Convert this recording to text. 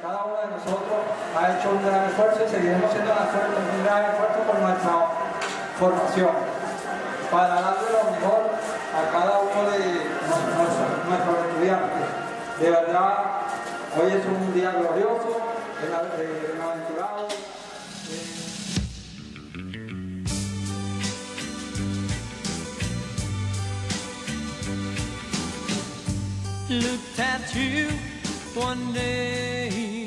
cada uno de nosotros ha hecho un gran esfuerzo y seguiremos haciendo un gran esfuerzo por nuestra formación, para darle lo mejor a cada uno de nuestros estudiantes. De verdad, hoy es un día glorioso, bienaventurado. Looked at you one day